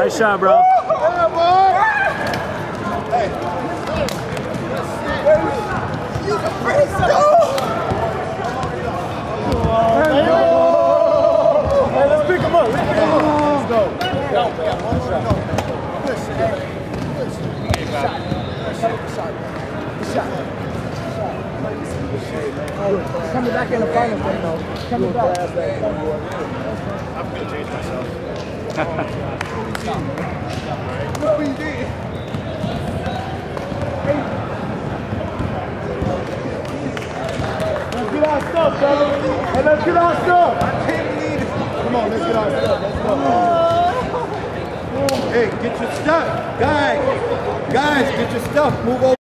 Nice shot, bro. Yeah, boy. Hey. You can pretty Hey, let's pick him up. Let's pick him up. Let's go. Go. One shot. Coming back in the finals, though. Coming back. I'm going to change myself. Look what you did. Let's get our stuff, brother. Hey, let's get our stuff. I can't believe it. Come on, let's get our stuff. Let's go. Hey, get your stuff. Guys, get your stuff. Move over.